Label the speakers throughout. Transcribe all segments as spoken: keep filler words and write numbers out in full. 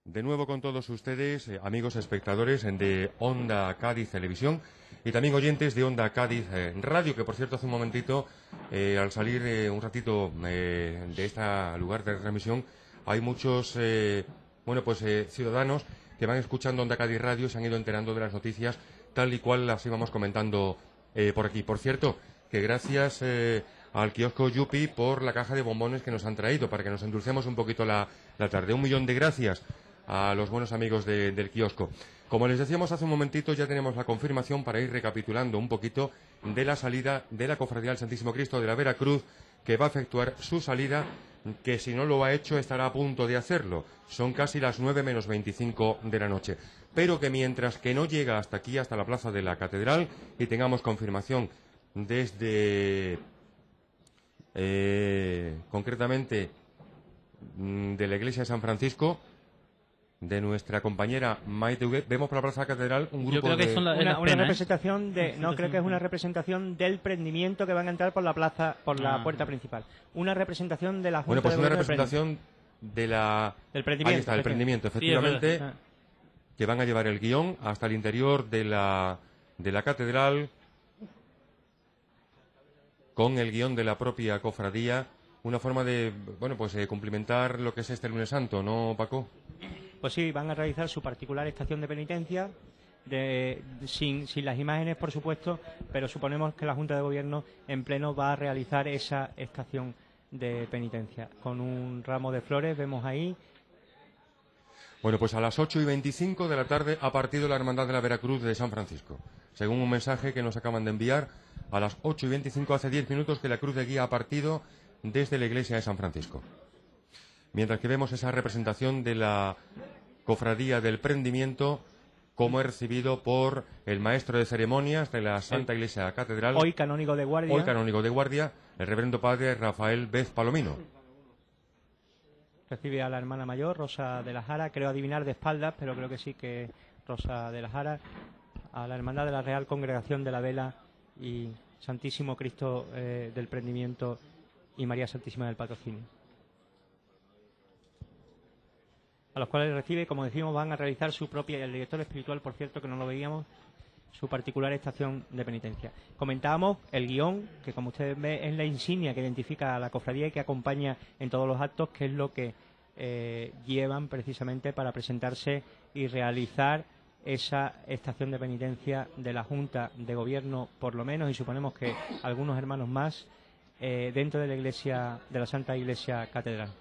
Speaker 1: De nuevo con todos ustedes, eh, amigos espectadores de Onda Cádiz Televisión y también oyentes de Onda Cádiz eh, Radio, que por cierto hace un momentito, eh, al salir eh, un ratito eh, de este lugar de transmisión, hay muchos eh, bueno pues eh, ciudadanos que van escuchando Onda Cádiz Radio y se han ido enterando de las noticias tal y cual las íbamos comentando eh, por aquí. Por cierto, que gracias eh, al kiosco Yupi por la caja de bombones que nos han traído para que nos endulcemos un poquito la, la tarde. Un millón de gracias a los buenos amigos de, del kiosco. Como les decíamos hace un momentito, ya tenemos la confirmación para ir recapitulando un poquito de la salida de la Cofradía del Santísimo Cristo de la Veracruz, que va a efectuar su salida, que si no lo ha hecho estará a punto de hacerlo. Son casi las nueve menos veinticinco de la noche. Pero que mientras que no llega hasta aquí, hasta la plaza de la Catedral, y tengamos confirmación desde, eh, concretamente, de la iglesia de San Francisco, de nuestra compañera Maite Huguet, vemos por la plaza de la Catedral un grupo
Speaker 2: Yo creo que
Speaker 1: de...
Speaker 2: son la,
Speaker 3: una,
Speaker 2: una
Speaker 3: una
Speaker 2: pena,
Speaker 3: representación de
Speaker 2: ¿eh?
Speaker 3: no creo que es una representación del prendimiento que van a entrar por la plaza, por la
Speaker 2: Ah.
Speaker 3: puerta principal. Una representación de la Junta
Speaker 1: Bueno, pues
Speaker 3: de
Speaker 1: una
Speaker 3: Gobierno del
Speaker 1: representación de la...
Speaker 3: Del prendimiento,
Speaker 1: Ahí está, el prendimiento,
Speaker 2: Sí, es
Speaker 1: efectivamente,
Speaker 2: verdad.
Speaker 1: que van a llevar el guión hasta el interior de la, de la Catedral, con el guión de la propia cofradía, una forma de, bueno, pues eh, cumplimentar lo que es este lunes santo, ¿no, Paco?
Speaker 3: Pues sí, van a realizar su particular estación de penitencia, de, sin, sin las imágenes, por supuesto, pero suponemos que la Junta de Gobierno en pleno va a realizar esa estación de penitencia. Con un ramo de flores, vemos ahí.
Speaker 1: Bueno, pues a las ocho y veinticinco de la tarde ha partido la Hermandad de la Veracruz de San Francisco. Según un mensaje que nos acaban de enviar, a las ocho y veinticinco, hace diez minutos, que la Cruz de Guía ha partido desde la iglesia de San Francisco. Mientras que vemos esa representación de la Cofradía del Prendimiento, como es recibido por el maestro de ceremonias de la Santa Iglesia Catedral,
Speaker 3: Hoy canónigo de guardia.
Speaker 1: hoy canónigo de guardia, el reverendo padre Rafael Bez Palomino.
Speaker 3: Recibe a la hermana mayor, Rosa de la Jara, creo adivinar de espaldas, pero creo que sí que Rosa de la Jara, a la hermandad de la Real Congregación de la Vela y Santísimo Cristo eh, del Prendimiento y María Santísima del Patrocinio. A los cuales recibe, como decimos, van a realizar su propia, y el director espiritual, por cierto, que no lo veíamos, su particular estación de penitencia. Comentábamos el guión, que como ustedes ven es la insignia que identifica a la cofradía y que acompaña en todos los actos, que es lo que eh, llevan precisamente para presentarse y realizar esa estación de penitencia de la Junta de Gobierno, por lo menos, y suponemos que algunos hermanos más, eh, dentro de la iglesia, de la Santa Iglesia Catedral.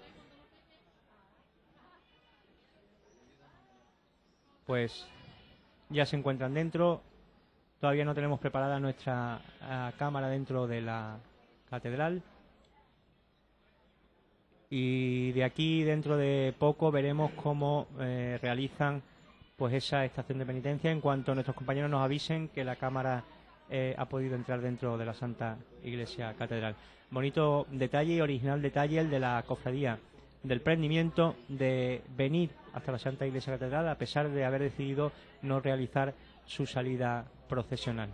Speaker 3: Pues ya se encuentran dentro. Todavía no tenemos preparada nuestra uh, cámara dentro de la catedral. Y de aquí, dentro de poco, veremos cómo eh, realizan pues esa estación de penitencia en cuanto nuestros compañeros nos avisen que la cámara eh, ha podido entrar dentro de la Santa Iglesia Catedral. Bonito detalle y original detalle el de la cofradía del Prendimiento de venir hasta la Santa Iglesia Catedral a pesar de haber decidido no realizar su salida procesional.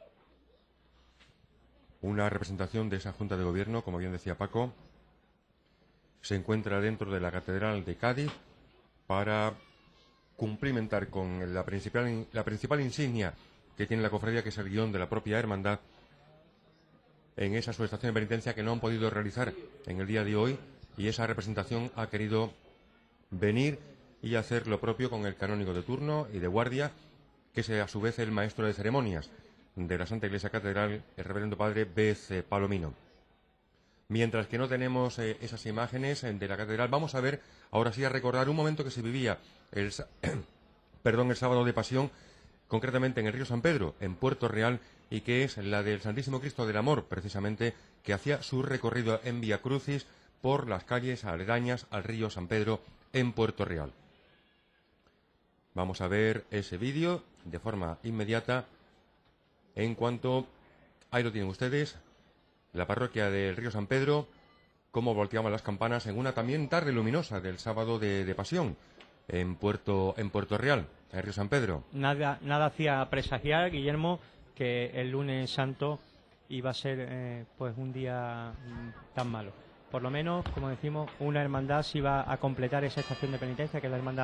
Speaker 1: Una representación de esa Junta de Gobierno, como bien decía Paco, se encuentra dentro de la Catedral de Cádiz para cumplimentar con la principal, la principal insignia que tiene la cofradía, que es el guión de la propia hermandad, en esa su estación de penitencia que no han podido realizar en el día de hoy, y esa representación ha querido venir y hacer lo propio con el canónigo de turno y de guardia, que es a su vez el maestro de ceremonias de la Santa Iglesia Catedral, el reverendo padre Bez eh, Palomino. Mientras que no tenemos eh, esas imágenes eh, de la catedral, vamos a ver, ahora sí, a recordar un momento que se vivía el, perdón, el sábado de Pasión, concretamente en el río San Pedro, en Puerto Real, y que es la del Santísimo Cristo del Amor, precisamente, que hacía su recorrido en Vía Crucis por las calles aledañas al río San Pedro en Puerto Real. Vamos a ver ese vídeo de forma inmediata. En cuanto, ahí lo tienen ustedes, la parroquia del río San Pedro, cómo volteaban las campanas en una también tarde luminosa del sábado de, de Pasión en Puerto, en Puerto Real, en el río San Pedro.
Speaker 3: Nada, nada hacía presagiar, Guillermo, que el lunes santo iba a ser eh, pues un día mm, tan malo. Por lo menos, como decimos, una hermandad se iba a completar esa estación de penitencia, que es la hermandad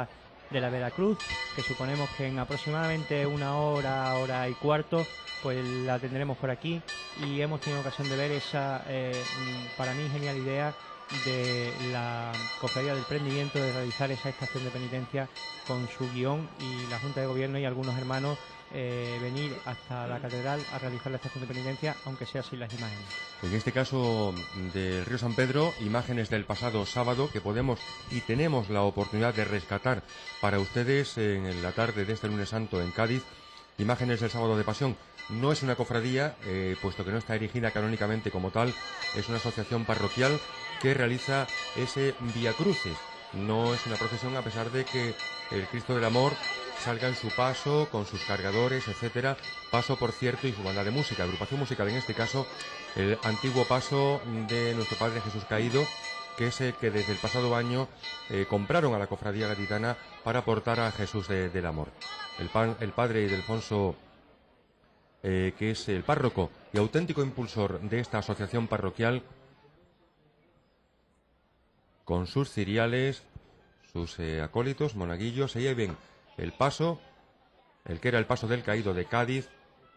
Speaker 3: de la Veracruz, que suponemos que en aproximadamente una hora, hora y cuarto, pues la tendremos por aquí, y hemos tenido ocasión de ver esa, eh, para mí, genial idea de la Cofradía del Prendimiento de realizar esa estación de penitencia con su guión, y la Junta de Gobierno y algunos hermanos eh, venir hasta la catedral a realizar la estación de penitencia, aunque sea sin las imágenes.
Speaker 1: En este caso del Río San Pedro, imágenes del pasado sábado que podemos y tenemos la oportunidad de rescatar para ustedes en la tarde de este lunes santo en Cádiz. Imágenes del sábado de Pasión. No es una cofradía, eh, puesto que no está erigida canónicamente como tal, es una asociación parroquial que realiza ese Vía Crucis. No es una procesión, a pesar de que el Cristo del Amor salga en su paso, con sus cargadores, etcétera. Paso, por cierto, y su banda de música, agrupación musical, en este caso, el antiguo paso de nuestro Padre Jesús Caído, que es el que desde el pasado año eh, compraron a la cofradía gaditana para aportar a Jesús de, del Amor. El, pan, el padre Ildefonso, eh, que es el párroco y auténtico impulsor de esta asociación parroquial, con sus ciriales, sus eh, acólitos, monaguillos, ahí ven el paso, el que era el paso del Caído de Cádiz,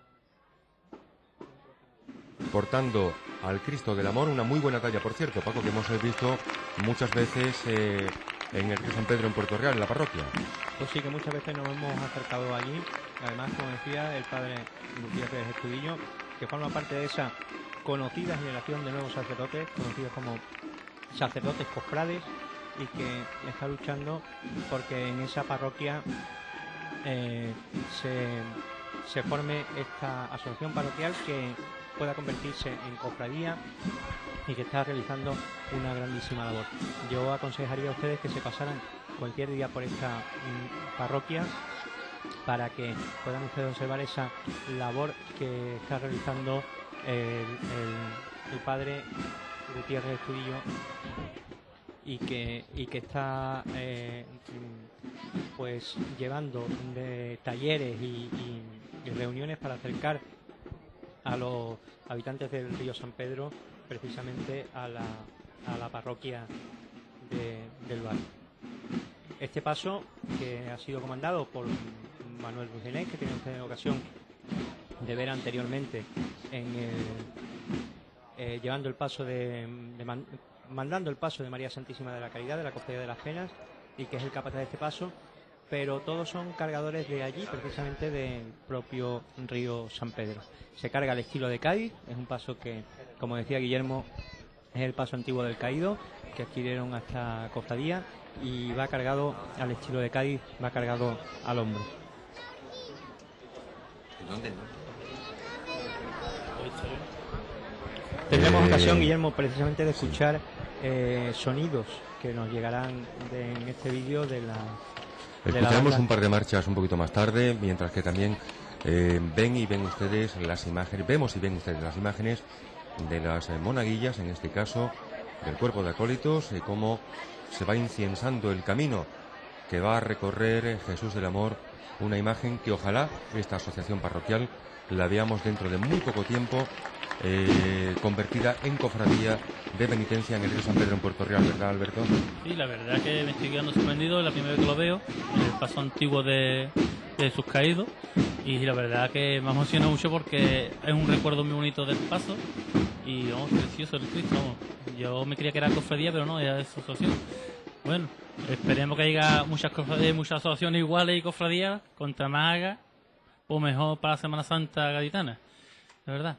Speaker 1: portando al Cristo del Amor, una muy buena talla, por cierto, Paco, que hemos visto muchas veces eh, en el Río San Pedro en Puerto Real, en la parroquia.
Speaker 3: Pues sí, que muchas veces nos hemos acercado allí. Además, como decía el padre Gutiérrez Estudillo, que forma parte de esa conocida generación de nuevos sacerdotes, conocidos como sacerdotes cofrades, y que está luchando porque en esa parroquia eh, se, se forme esta asociación parroquial que pueda convertirse en cofradía y que está realizando una grandísima labor. Yo aconsejaría a ustedes que se pasaran cualquier día por esta mm, parroquia para que puedan ustedes observar esa labor que está realizando el, el, el padre Gutiérrez Estudillo, y que, y que está eh, pues llevando de talleres y, y, y reuniones para acercar a los habitantes del Río San Pedro precisamente a la, a la parroquia de, del barrio. Este paso, que ha sido comandado por Manuel Rugenés, que tiene usted ocasión de ver anteriormente en el, eh, llevando el paso de, de man, mandando el paso de María Santísima de la Caridad, de la Cofradía de las Penas, y que es el capataz de este paso, pero todos son cargadores de allí, precisamente del propio Río San Pedro. Se carga al estilo de Cádiz, es un paso que, como decía Guillermo, es el paso antiguo del Caído, que adquirieron hasta cofradía, y va cargado al estilo de Cádiz, va cargado al hombro.
Speaker 2: ¿Dónde?
Speaker 3: Tendremos
Speaker 1: Eh...
Speaker 3: ocasión, Guillermo, precisamente de escuchar eh, sonidos que nos llegarán de, en este vídeo de la...
Speaker 1: Escuchamos un par de marchas un poquito más tarde, mientras que también eh, ven y ven ustedes las imágenes, vemos y ven ustedes las imágenes de las eh, monaguillas, en este caso del cuerpo de acólitos, y cómo se va inciensando el camino que va a recorrer eh, Jesús del Amor, una imagen que ojalá esta asociación parroquial la veamos dentro de muy poco tiempo eh, convertida en cofradía de penitencia en el Río San Pedro en Puerto Real, ¿verdad, Alberto?
Speaker 4: Sí, la verdad es que me estoy quedando sorprendido, es la primera vez que lo veo, en el paso antiguo de, de sus caídos, y la verdad que me emociona mucho porque es un recuerdo muy bonito del paso, y vamos, precioso el Cristo, vamos. Yo me creía que era cofradía, pero no, era asociación. Bueno, esperemos que haya muchas cofradías, muchas asociaciones iguales y cofradías, contra más haga, o mejor para la Semana Santa gaditana, de verdad.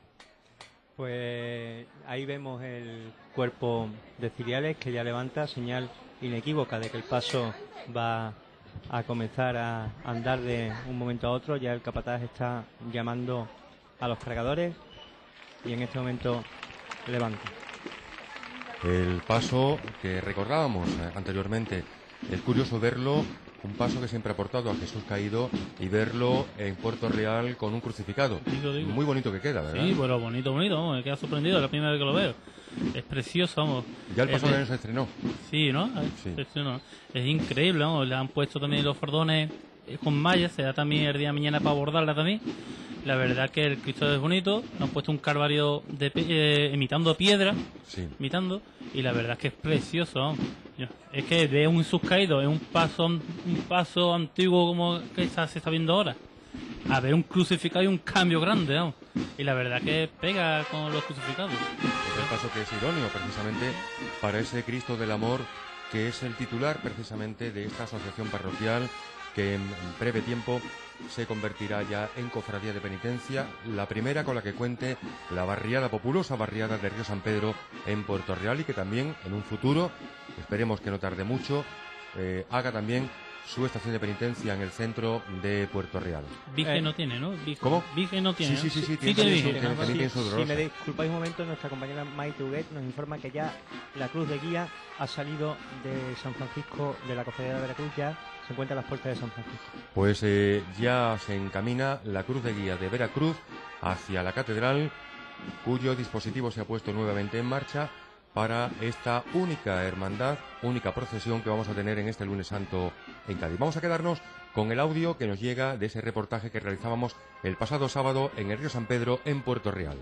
Speaker 3: Pues ahí vemos el cuerpo de ciriales que ya levanta, señal inequívoca de que el paso va a comenzar a andar de un momento a otro. Ya el capataz está llamando a los cargadores y en este momento levanta.
Speaker 1: El paso que recordábamos anteriormente, es curioso verlo, un paso que siempre ha aportado a Jesús Caído, y verlo en Puerto Real con un crucificado.
Speaker 4: Digo, digo.
Speaker 1: Muy bonito que queda, ¿verdad?
Speaker 4: Sí, bueno, bonito, bonito, vamos, me queda sorprendido, es la primera vez que lo veo. Es precioso, vamos.
Speaker 1: Ya el pasado
Speaker 4: es,
Speaker 1: año se estrenó.
Speaker 4: Sí, ¿no?
Speaker 1: Sí.
Speaker 4: Es, no, es increíble, vamos, le han puesto también los fardones con mallas, se da también el día de mañana para abordarla también. La verdad que el Cristo es bonito, le han puesto un calvario de, pe- eh, imitando piedra,
Speaker 1: Sí.
Speaker 4: imitando, y la verdad es que es precioso. ¿no? Yo- Es que de un Jesús caído, es un paso, un paso antiguo como que está- se está viendo ahora, a ver un crucificado y un cambio grande, ¿no? Y la verdad que pega con los crucificados.
Speaker 1: Es el paso que es idóneo precisamente para ese Cristo del Amor que es el titular precisamente de esta asociación parroquial que en breve tiempo se convertirá ya en cofradía de penitencia, la primera con la que cuente la barriada, populosa barriada de Río San Pedro en Puerto Real y que también en un futuro, esperemos que no tarde mucho, eh, haga también su estación de penitencia en el centro de Puerto Real.
Speaker 4: Virgen
Speaker 3: Eh,
Speaker 4: no tiene, ¿no? Virgen,
Speaker 1: ¿Cómo?
Speaker 4: Virgen no tiene.
Speaker 1: Sí, sí,
Speaker 4: ¿no?
Speaker 1: sí, sí, tiene-
Speaker 4: tiene
Speaker 1: tiene su-
Speaker 4: virgen.
Speaker 1: tiene-
Speaker 4: Ah, vale.
Speaker 1: también tiene su
Speaker 3: Si
Speaker 1: dolorosa.
Speaker 3: me disculpáis un momento, nuestra compañera Maite Huguet nos informa que ya la cruz de guía ha salido de San Francisco, de la Cofradía de Veracruz, ya se encuentra a las puertas de San Francisco.
Speaker 1: Pues eh, ya se encamina la cruz de guía de Veracruz hacia la catedral, cuyo dispositivo se ha puesto nuevamente en marcha para esta única hermandad, única procesión que vamos a tener en este lunes santo en Cádiz. Vamos a quedarnos con el audio que nos llega de ese reportaje que realizábamos el pasado sábado en el Río San Pedro, en Puerto Real.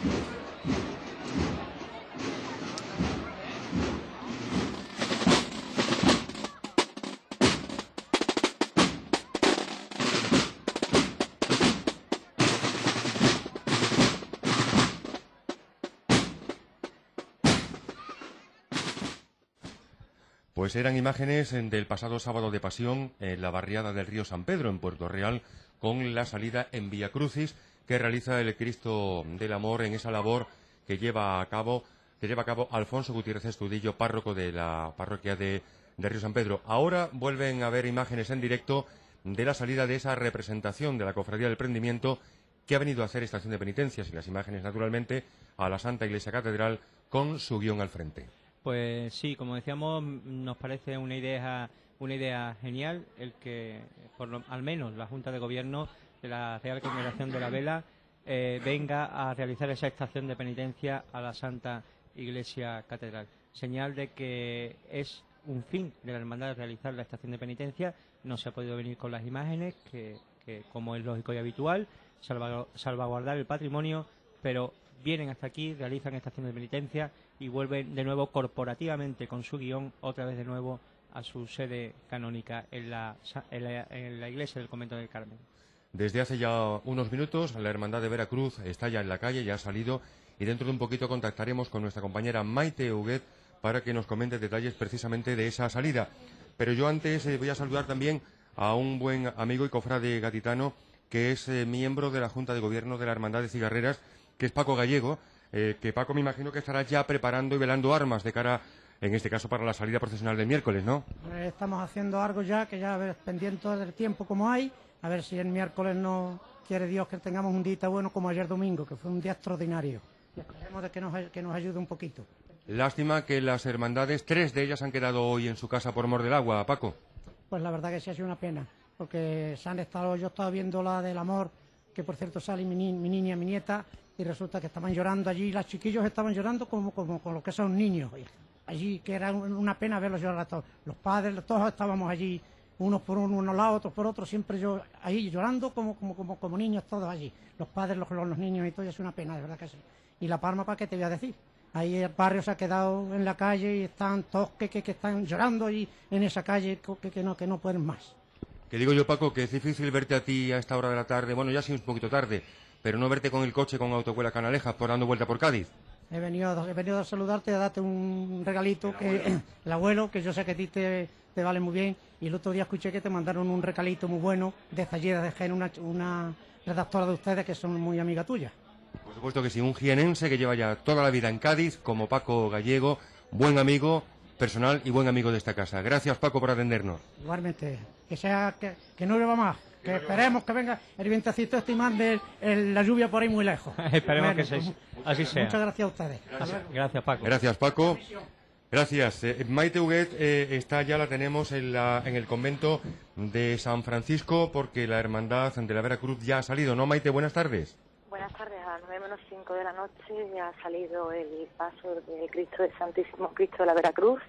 Speaker 1: Pues eran imágenes del pasado sábado de Pasión en la barriada del río San Pedro, en Puerto Real, con la salida en Vía Crucis que realiza el Cristo del Amor en esa labor que lleva a cabo, que lleva a cabo Alfonso Gutiérrez Estudillo, párroco de la parroquia de, de Río San Pedro. Ahora vuelven a ver imágenes en directo de la salida de esa representación de la Cofradía del Prendimiento que ha venido a hacer estación de penitencias, y las imágenes, naturalmente, a la Santa Iglesia Catedral con su guión al frente.
Speaker 3: Pues sí, como decíamos, nos parece una idea una idea genial el que, por lo, al menos, la Junta de Gobierno de la Real Congregación de la Vela eh, venga a realizar esa estación de penitencia a la Santa Iglesia Catedral. Señal de que es un fin de la hermandad realizar la estación de penitencia. No se ha podido venir con las imágenes, que, que como es lógico y habitual, salva, salvaguardar el patrimonio, pero vienen hasta aquí, realizan estación de penitencia y vuelven de nuevo corporativamente con su guión otra vez de nuevo a su sede canónica en la, en la, en la iglesia del Convento del Carmen.
Speaker 1: Desde hace ya unos minutos la Hermandad de Veracruz está ya en la calle, ya ha salido, y dentro de un poquito contactaremos con nuestra compañera Maite Huguet para que nos comente detalles precisamente de esa salida. Pero yo antes eh, voy a saludar también a un buen amigo y cofrade gaditano que es eh, miembro de la Junta de Gobierno de la Hermandad de Cigarreras, que es Paco Gallego, eh, que Paco me imagino que estará ya preparando y velando armas de cara, en este caso, para la salida procesional del miércoles, ¿no?
Speaker 2: Estamos haciendo algo ya, que ya a ver, pendiente del tiempo como hay, a ver si el miércoles no quiere Dios que tengamos un día bueno como ayer domingo, que fue un día extraordinario. Y esperemos de que nos, que nos ayude un poquito.
Speaker 1: Lástima que las hermandades, tres de ellas han quedado hoy en su casa por mor del agua, Paco.
Speaker 2: Pues la verdad que sí ha sido una pena, porque se han estado, yo estaba viendo la del amor, que por cierto sale mi, ni, mi niña, mi nieta, y resulta que estaban llorando allí, los chiquillos estaban llorando como, como, como lo que son niños, allí, que era una pena verlos llorar a todos. Los padres, todos estábamos allí, unos por uno, unos lados, otros por otros, siempre yo ahí llorando como, como, como, como niños todos allí. Los padres, los, los niños y todo, y es una pena, de verdad que sí. Y La Palma, ¿para qué te voy a decir? Ahí el barrio se ha quedado en la calle y están todos que, que, que están llorando allí en esa calle, que, que, no, que no pueden más.
Speaker 1: Que digo yo, Paco, que es difícil verte a ti a esta hora de la tarde, bueno, ya sí un poquito tarde, pero no verte con el coche con Autocuela Canalejas por dando vuelta por Cádiz.
Speaker 2: He venido, he venido a saludarte, a darte un regalito, el que abuelo. el abuelo, que yo sé que a ti te, te vale muy bien, y el otro día escuché que te mandaron un regalito muy bueno de Zalleda de Jaén, una, una redactora de ustedes que son muy amiga tuya.
Speaker 1: Por supuesto que sí, un jienense que lleva ya toda la vida en Cádiz, como Paco Gallego, buen amigo personal y buen amigo de esta casa. Gracias, Paco, por atendernos.
Speaker 2: Igualmente, que sea que, que no llueva más, que esperemos que venga el vientecito este y mande el, la lluvia por ahí muy lejos.
Speaker 3: Esperemos bueno, que se, así sea.
Speaker 2: Muchas gracias a ustedes.
Speaker 3: Gracias, gracias Paco.
Speaker 1: Gracias, Paco. Gracias. Eh, Maite Huguet eh, está ya, la tenemos en, la, en el convento de San Francisco, porque la Hermandad de la Veracruz ya ha salido, ¿no, Maite? Buenas tardes.
Speaker 5: Buenas tardes, a las nueve menos cinco de la noche ya ha salido el paso de Cristo del Santísimo Cristo de la Veracruz,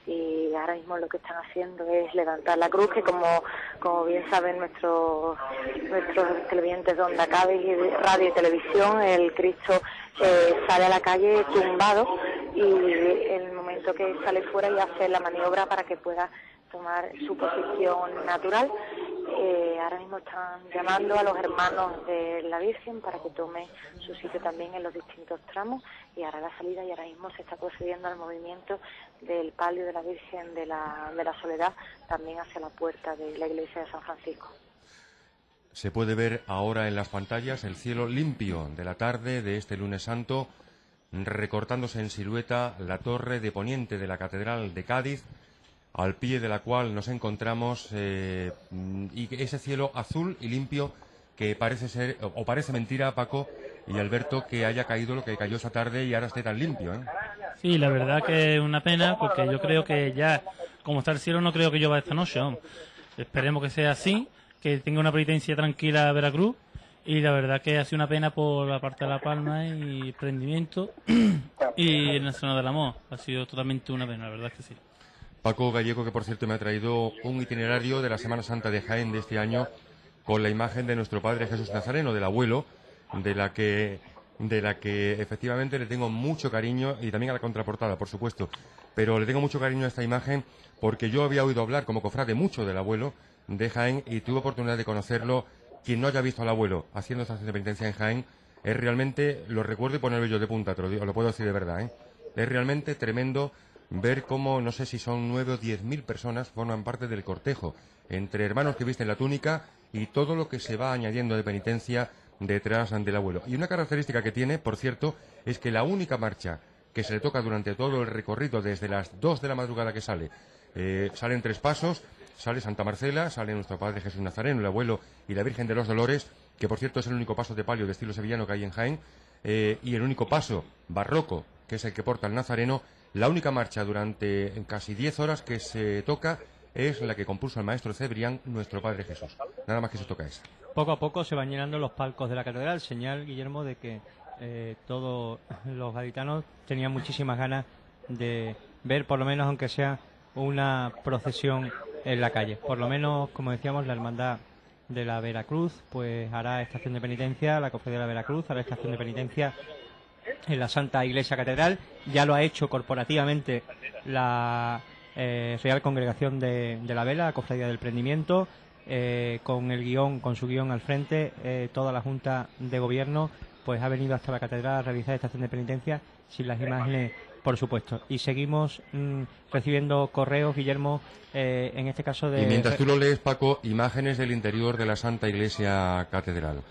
Speaker 5: y ahora mismo lo que están haciendo es levantar la cruz, que como, como bien saben nuestros nuestros televidentes de Onda Cádiz, radio y televisión, el Cristo eh, sale a la calle tumbado, y en el momento que sale fuera y hace la maniobra para que pueda tomar su posición natural. Eh, ahora mismo están llamando a los hermanos de la Virgen para que tome su sitio también en los distintos tramos, y hará la salida, y ahora mismo se está procediendo al movimiento del palio de la Virgen de la, de la Soledad también hacia la puerta de la iglesia de San Francisco.
Speaker 1: Se puede ver ahora en las pantallas el cielo limpio de la tarde de este lunes santo, recortándose en silueta la torre de poniente de la Catedral de Cádiz, al pie de la cual nos encontramos, eh, y ese cielo azul y limpio que parece ser, o parece mentira, Paco y Alberto, que haya caído lo que cayó esa tarde y ahora esté tan limpio, ¿eh?
Speaker 4: Sí, la verdad que es una pena, porque yo creo que ya, como está el cielo, no creo que llueva esta noche, ¿no? Esperemos que sea así, que tenga una penitencia tranquila Veracruz, y la verdad que ha sido una pena por la parte de La Palma y Prendimiento y en la zona del Amor. Ha sido totalmente una pena, la verdad que sí.
Speaker 1: Paco Gallego, que por cierto me ha traído un itinerario de la Semana Santa de Jaén de este año, con la imagen de nuestro Padre Jesús Nazareno, del abuelo, de la que de la que efectivamente le tengo mucho cariño, y también a la contraportada, por supuesto, pero le tengo mucho cariño a esta imagen porque yo había oído hablar como cofrade mucho del abuelo de Jaén y tuve oportunidad de conocerlo. Quien no haya visto al abuelo haciendo estación de penitencia en Jaén, es realmente, lo recuerdo y ponerme yo de punta, te lo, digo, lo puedo decir de verdad, ¿eh? Es realmente tremendo ver cómo, no sé si son nueve o diez mil personas forman parte del cortejo, entre hermanos que visten la túnica y todo lo que se va añadiendo de penitencia detrás del abuelo. Y una característica que tiene, por cierto, es que la única marcha que se le toca durante todo el recorrido, desde las dos de la madrugada que sale, eh, salen tres pasos, sale Santa Marcela, sale nuestro Padre Jesús Nazareno, el abuelo y la Virgen de los Dolores, que por cierto es el único paso de palio de estilo sevillano que hay en Jaén, eh, y el único paso barroco, que es el que porta el Nazareno. La única marcha durante casi diez horas que se toca es la que compuso el maestro Cebrián, nuestro Padre Jesús. Nada más que se toca esa.
Speaker 3: Poco a poco se van llenando los palcos de la catedral, señal, Guillermo, de que eh, todos los gaditanos tenían muchísimas ganas de ver, por lo menos aunque sea una procesión en la calle. Por lo menos, como decíamos, la Hermandad de la Veracruz pues hará estación de penitencia, la Cofradía de la Veracruz hará estación de penitencia en la Santa Iglesia Catedral. Ya lo ha hecho corporativamente la eh, Real Congregación de, de la Vela, la Cofradía del Prendimiento, eh, con el guión, con su guión al frente. Eh, toda la Junta de Gobierno pues ha venido hasta la Catedral a realizar estación de penitencia, sin las imágenes, por supuesto. Y seguimos mmm, recibiendo correos, Guillermo, eh, en este caso de...
Speaker 1: Y mientras tú lo lees, Paco, imágenes del interior de la Santa Iglesia Catedral.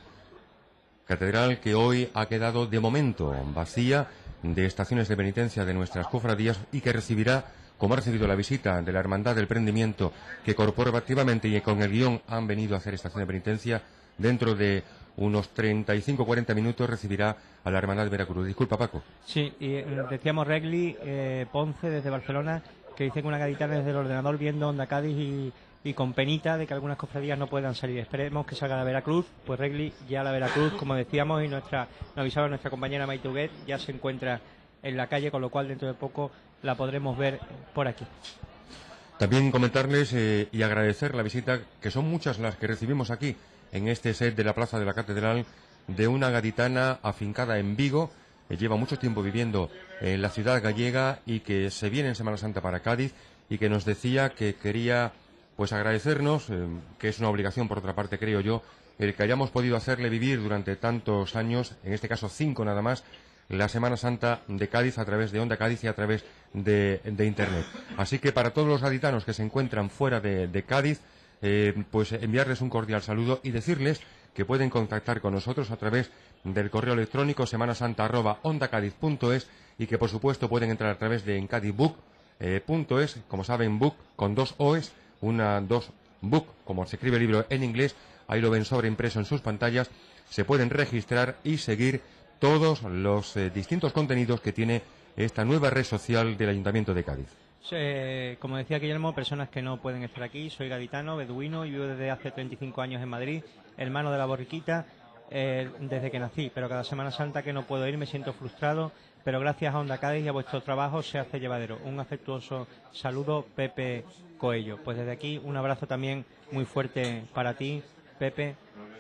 Speaker 1: Catedral que hoy ha quedado de momento vacía de estaciones de penitencia de nuestras cofradías y que recibirá, como ha recibido la visita de la Hermandad del Prendimiento, que corporativamente y con el guión han venido a hacer estación de penitencia, dentro de unos treinta y cinco a cuarenta minutos recibirá a la Hermandad de Veracruz. Disculpa, Paco.
Speaker 3: Sí, y eh, decíamos Regli, eh, Ponce desde Barcelona, que dice que una gaditana desde el ordenador viendo Onda Cádiz y, y con penita de que algunas cofradías no puedan salir. Esperemos que salga la Veracruz. Pues Regli, ya la Veracruz, como decíamos, y nuestra nos avisaba nuestra compañera Maite Huguet, ya se encuentra en la calle, con lo cual dentro de poco la podremos ver por aquí.
Speaker 1: También comentarles eh, y agradecer la visita, que son muchas las que recibimos aquí en este set de la Plaza de la Catedral, de una gaditana afincada en Vigo, que lleva mucho tiempo viviendo en la ciudad gallega y que se viene en Semana Santa para Cádiz, y que nos decía que quería pues agradecernos, eh, que es una obligación por otra parte, creo yo, el que hayamos podido hacerle vivir durante tantos años, en este caso cinco nada más, la Semana Santa de Cádiz a través de Onda Cádiz y a través de, de Internet. Así que para todos los gaditanos que se encuentran fuera de, de Cádiz, eh, pues enviarles un cordial saludo y decirles que pueden contactar con nosotros a través del correo electrónico semanasanta arroba ondacadiz punto es, y que por supuesto pueden entrar a través de encadizbook punto es, como saben, book con dos o's, una, dos, book, como se escribe el libro en inglés, ahí lo ven sobreimpreso en sus pantallas. Se pueden registrar y seguir todos los eh, distintos contenidos que tiene esta nueva red social del Ayuntamiento de Cádiz.
Speaker 3: Eh, como decía Guillermo, personas que no pueden estar aquí. Soy gaditano, beduino, y vivo desde hace treinta y cinco años en Madrid, hermano de la borriquita, eh, desde que nací, pero cada Semana Santa que no puedo ir me siento frustrado, pero gracias a Onda Cádiz y a vuestro trabajo se hace llevadero. Un afectuoso saludo, Pepe Coello. Pues desde aquí un abrazo también muy fuerte para ti, Pepe,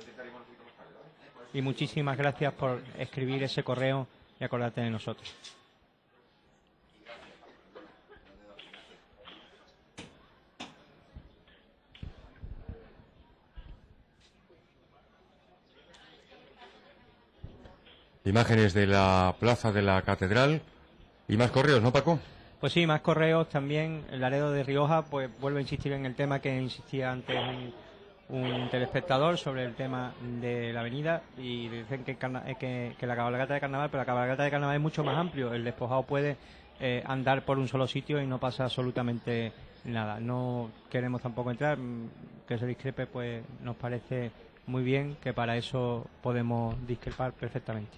Speaker 3: y muchísimas gracias por escribir ese correo y acordarte de nosotros.
Speaker 1: Imágenes de la plaza de la Catedral y más correos, ¿no, Paco?
Speaker 3: Pues sí, más correos también. El Laredo de Rioja pues vuelve a insistir en el tema que insistía antes un, un telespectador sobre el tema de la avenida, y dicen que, que, que la cabalgata de carnaval, pero la cabalgata de carnaval es mucho más amplio. El despojado puede eh, andar por un solo sitio y no pasa absolutamente nada. No queremos tampoco entrar, que se discrepe, pues nos parece muy bien, que para eso podemos discrepar perfectamente.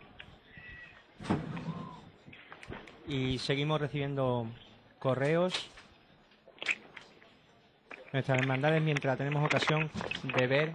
Speaker 3: Y seguimos recibiendo correos. Nuestras hermandades, mientras tenemos ocasión de ver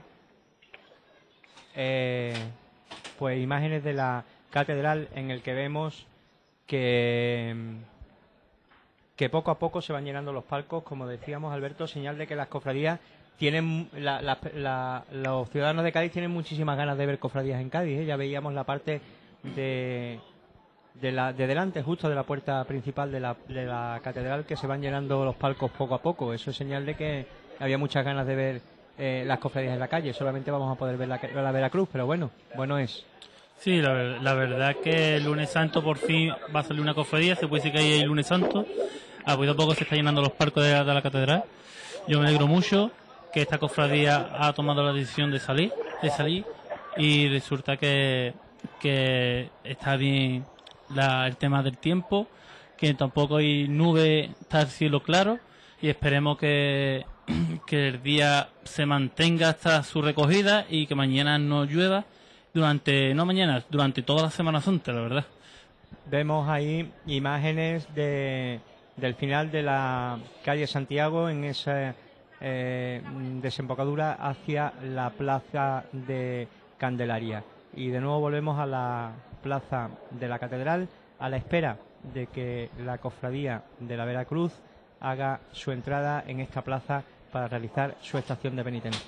Speaker 3: eh, pues imágenes de la catedral, en el que vemos que que poco a poco se van llenando los palcos, como decíamos, Alberto, señal de que las cofradías tienen, la, la, la, los ciudadanos de Cádiz tienen muchísimas ganas de ver cofradías en Cádiz, ¿eh? Ya veíamos la parte de, de, la, de delante, justo de la puerta principal de la, de la catedral, que se van llenando los palcos poco a poco. Eso es señal de que había muchas ganas de ver eh, las cofradías en la calle. Solamente vamos a poder ver la, la Veracruz, pero bueno, bueno es.
Speaker 4: Sí, la, la verdad que el lunes santo por fin va a salir una cofradía, se puede decir que hay el lunes santo. A poco a poco se está llenando los palcos de, de la catedral. Yo me alegro mucho que esta cofradía ha tomado la decisión de salir, de salir, y resulta que, que está bien la, el tema del tiempo, que tampoco hay nube, está el cielo claro, y esperemos que, que el día se mantenga hasta su recogida y que mañana no llueva durante, no mañana, durante toda la Semana Santa, la verdad.
Speaker 3: Vemos ahí imágenes de, del final de la calle Santiago en esa eh, desembocadura hacia la plaza de Candelaria. Y de nuevo volvemos a la plaza de la Catedral a la espera de que la cofradía de la Veracruz haga su entrada en esta plaza para realizar su estación de penitencia.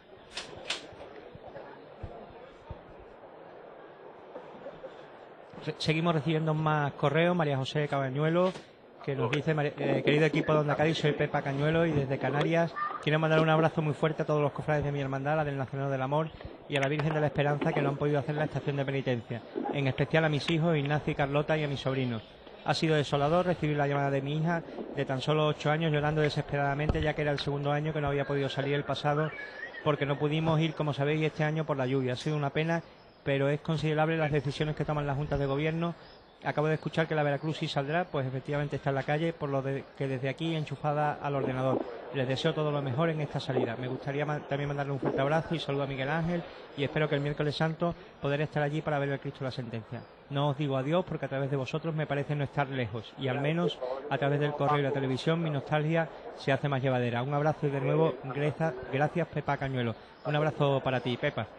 Speaker 3: Seguimos recibiendo más correos. María José Cabañuelo, que nos dice: eh, querido equipo de Onda Cádiz, soy Pepa Cañuelo y desde Canarias quiero mandar un abrazo muy fuerte a todos los cofrades de mi hermandad, la del Nacional del Amor, y a la Virgen de la Esperanza, que no han podido hacer la estación de penitencia, en especial a mis hijos Ignacio y Carlota y a mis sobrinos. Ha sido desolador recibir la llamada de mi hija de tan solo ocho años llorando desesperadamente, ya que era el segundo año que no había podido salir el pasado porque no pudimos ir, como sabéis, este año por la lluvia. Ha sido una pena, pero es considerable las decisiones que toman las juntas de gobierno. Acabo de escuchar que la Veracruz sí saldrá, pues efectivamente está en la calle, por lo de, que desde aquí enchufada al ordenador. Les deseo todo lo mejor en esta salida. Me gustaría ma también mandarle un fuerte abrazo y saludo a Miguel Ángel, y espero que el miércoles santo poder estar allí para ver el Cristo de la Sentencia. No os digo adiós porque a través de vosotros me parece no estar lejos, y al menos a través del correo y la televisión mi nostalgia se hace más llevadera. Un abrazo y de nuevo gracias, gracias Pepa Cañuelo. Un abrazo para ti, Pepa.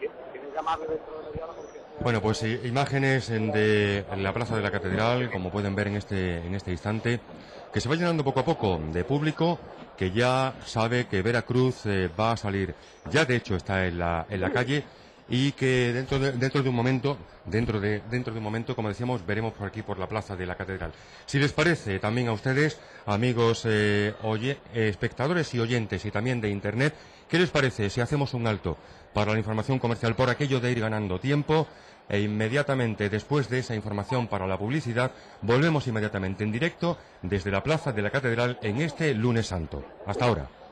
Speaker 1: Bueno, pues eh, imágenes en de en la plaza de la Catedral, como pueden ver en este en este instante, que se va llenando poco a poco de público que ya sabe que Veracruz eh, va a salir, ya de hecho está en la en la calle, y que dentro de, dentro de un momento, dentro de dentro de un momento, como decíamos, veremos por aquí por la plaza de la Catedral. Si les parece también a ustedes, amigos eh, oye, eh, espectadores y oyentes, y también de internet, ¿qué les parece si hacemos un alto para la información comercial por aquello de ir ganando tiempo? E inmediatamente después de esa información para la publicidad, volvemos inmediatamente en directo desde la plaza de la Catedral en este lunes santo. Hasta ahora.